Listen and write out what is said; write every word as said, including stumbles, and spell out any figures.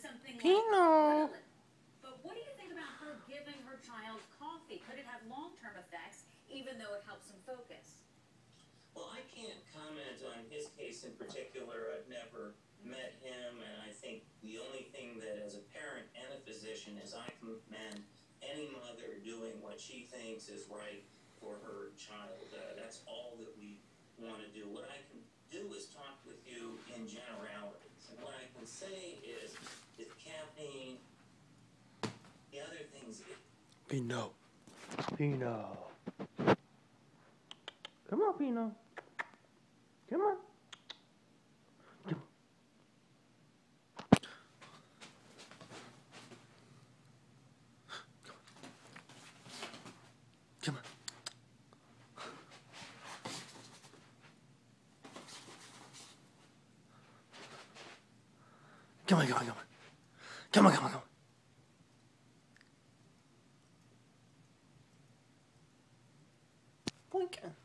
something like Pino. Ritalin. But what do you think about her giving her child coffee? Could it have long-term effects, even though it helps him focus? Well, I can't comment on his case in particular. I've never met him, and I think the only thing that as a parent and a physician is I commend any mother doing what she thinks is right for her child. Uh, that's all that we want to do. What I can do is talk with you in generalities. And what I can say is that caffeine, the other things... Pino. Pino. Come on, Pino. Come on. Come on. Come on. Come on, come on, come on. Come on, come on, come on. Boink.